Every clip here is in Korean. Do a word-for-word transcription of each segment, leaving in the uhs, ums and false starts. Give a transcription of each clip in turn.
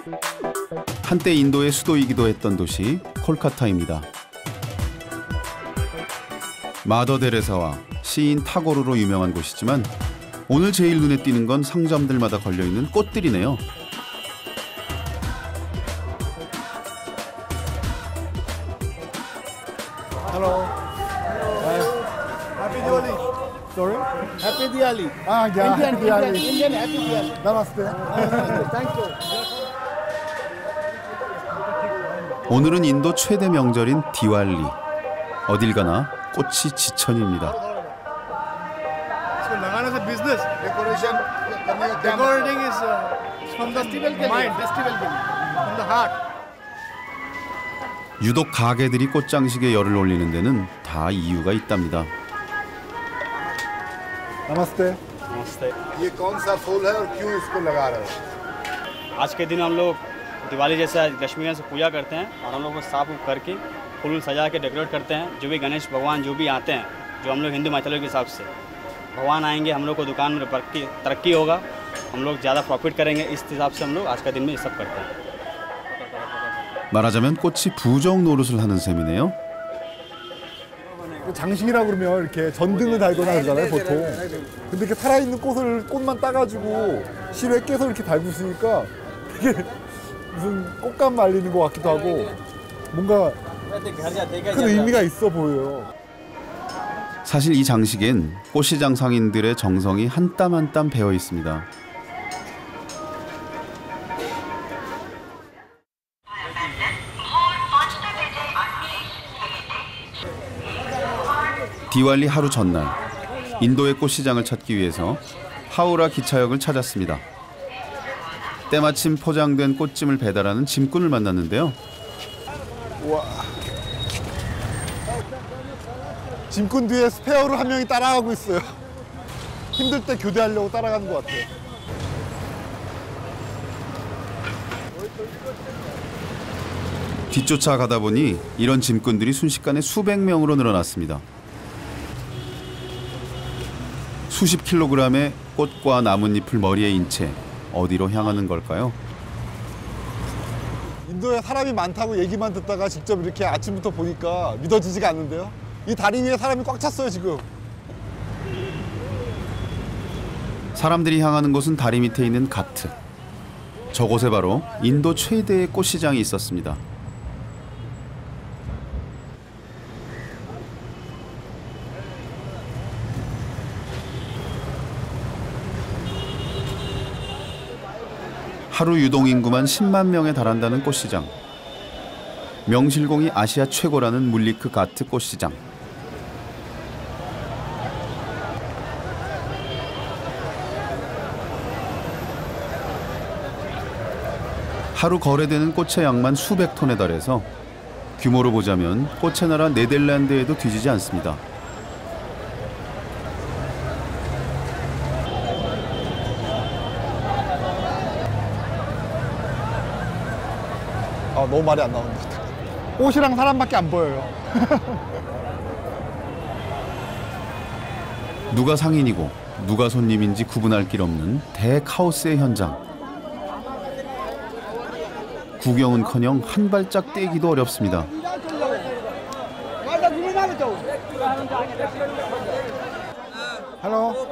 한때 인도의 수도이기도 했던 도시 콜카타입니다. 마더 데레사와 시인 타고르로 유명한 곳이지만 오늘 제일 눈에 띄는 건 상점들마다 걸려있는 꽃들이네요. Hello. Happy Diwali. Sorry? Happy Diwali. Ah, yeah. Indian, Happy Diwali. Indian, Indian Happy Diwali. Namaste. Thank you. 오늘은 인도 최대 명절인 디왈리. 어딜 가나 꽃이 지천입니다. So Lagana is a business. Decoration. Decorating is uh, from the mind, festival from the heart. 유독 가게들이 꽃장식에 열을 올리는 데는 다 이유가 있답니다. नमस्ते। नमस्ते। ये कौन सा फूल है और क्यों इसको लगा रहे हो? आज के दिन हम लोग दिवाली जैसा लक्ष्मी से पूजा करते हैं और हम लोग को साफ करके फूल सजा के डेकोरेट करते हैं। जो भी गणेश भगवान जो भी आते हैं, जो हम लोग हिंदू मैथोलॉजी के हिसाब से भगवान आएंगे, हम लोग को दुकान में तरक्की तरक्की होगा, हम लोग ज़्यादा प्रॉफिट करेंगे। इस हिसाब से हम लोग आज का दिन में ये सब करते हैं। 말하자면 꽃이 부정 노릇을 하는 셈이네요. 장식이라 그러면 이렇게 전등을 달거나 그러잖아요, 보통. 근데 이렇게 살아있는 꽃을 꽃만 따가지고 실에 깨서 이렇게 달고 있으니까 되게 무슨 꽃감 말리는 것 같기도 하고 뭔가 큰 의미가 있어 보여요. 사실 이 장식엔 꽃시장 상인들의 정성이 한 땀 한 땀 배어 있습니다. 디왈리 하루 전날, 인도의 꽃시장을 찾기 위해서 하우라 기차역을 찾았습니다. 때마침 포장된 꽃짐을 배달하는 짐꾼을 만났는데요. 우와. 짐꾼 뒤에 스페어로 한 명이 따라가고 있어요. 힘들 때 교대하려고 따라가는 것 같아요. 뒤쫓아 가다 보니 이런 짐꾼들이 순식간에 수백 명으로 늘어났습니다. 수십 킬로그램의 꽃과 나뭇잎을 머리에 인 채 어디로 향하는 걸까요? 인도에 사람이 많다고 얘기만 듣다가 직접 이렇게 아침부터 보니까 믿어지지가 않는데요. 이 다리 위에 사람이 꽉 찼어요, 지금. 사람들이 향하는 곳은 다리 밑에 있는 가트. 저곳에 바로 인도 최대의 꽃시장이 있었습니다. 하루 유동인구만 십만 명에 달한다는 꽃시장. 명실공히 아시아 최고라는 물리크 가트 꽃시장. 하루 거래되는 꽃의 양만 수백 톤에 달해서 규모로 보자면 꽃의 나라 네덜란드에도 뒤지지 않습니다. 아, 너무 말이 안 나오는 것 같아요. 꽃이랑 사람밖에 안 보여요. 누가 상인이고 누가 손님인지 구분할 길 없는 대카오스의 현장. 구경은커녕 한 발짝 떼기도 어렵습니다. Hello.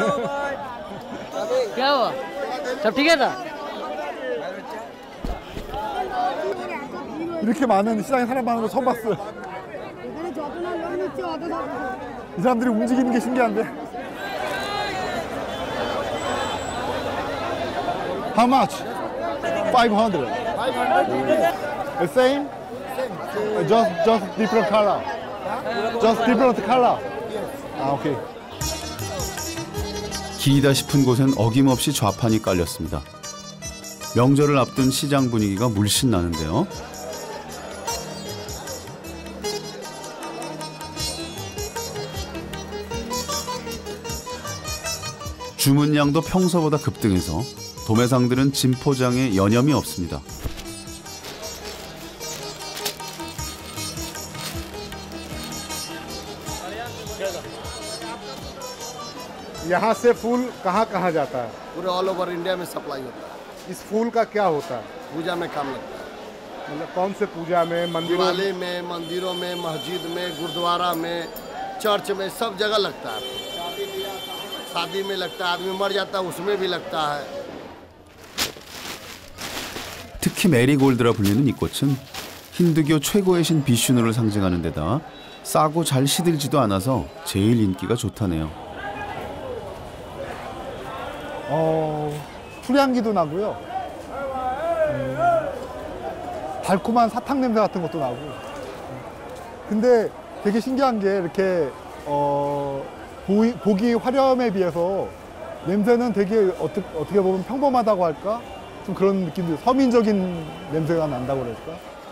क्या हुआ? सब ठीक है था? 이렇게 많은 시장에 사람 많은 거 처음 봤어요. 이 사람들이 움직이는 게 신기한데. How much? five hundred. The same? Just just different color. Just different color. 아, 오케이. 길이다 싶은 곳엔 어김없이 좌판이 깔렸습니다. 명절을 앞둔 시장 분위기가 물씬 나는데요. 주문량도 평소보다 급등해서 도매상들은 짐 포장에 여념이 없습니다. यहाँ से फूल कहाँ कहाँ जाता है? पूरे ऑल ओवर इंडिया में सप्लाई होता है। इस फूल का क्या होता है? पूजा में काम लगता है। मतलब कौन से पूजा में, मंदिरों में? दिवाली में, मंदिरों में, मस्जिद में, गुरुद्वारा में, चर्च में, सब जगह लगता है। शादी में लगता है, आदमी मर जाता है उसमें भी लगता है। 특히 메리골드라 불리는 이 꽃은 힌두교 최고의 신 비슈누를 상징하는 데다 싸고 잘 시들지도 않아서 제일 인기가 좋다네요. 어, 풀향기도 나고요. 음, 달콤한 사탕 냄새 같은 것도 나고. 근데 되게 신기한 게 이렇게 어, 보이, 보기 화려함에 비해서 냄새는 되게 어떻게, 어떻게 보면 평범하다고 할까? 좀 그런 느낌도, 서민적인 냄새가 난다고 그럴까?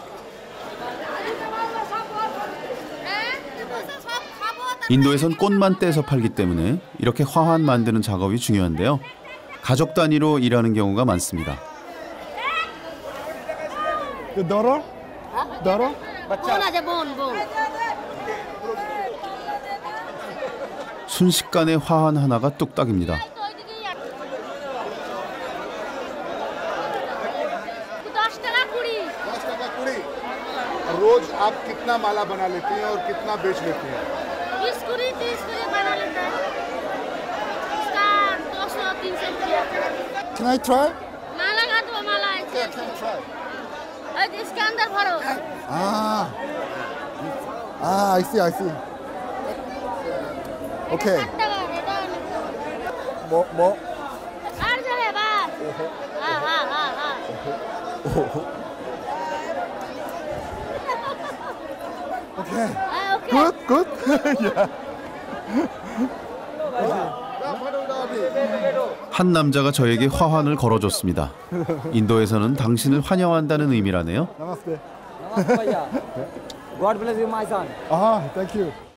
인도에선 꽃만 떼서 팔기 때문에 이렇게 화환 만드는 작업이 중요한데요. 가족 단위로 일하는 경우가 많습니다. 너럴? 너럴? बोन आ जा बोन बोन 순식간에 화환 하나가 뚝딱입니다. दस टका कुड़ी दस टका कुड़ी। रोज आप कितना माला बना लेती हैं और कितना बेच लेती हैं? बीस कुड़ी तीस कुड़ी बना लेता है इसका दो सौ तीन सौ रुपया Can I try? माला का दो माला है Yeah, can I try? और इसके अंदर भरो 아, 아, I see, I see. 오케이. सात टका देता है 뭐, 뭐? हर जगह बस हाँ हाँ हाँ हाँ 오케이. हाँ, okay Good, good. yeah. 한 남자가 저에게 화환을 걸어줬습니다. 인도에서는 당신을 환영한다는 의미라네요. Namaste. God bless you, my son. 아, thank you.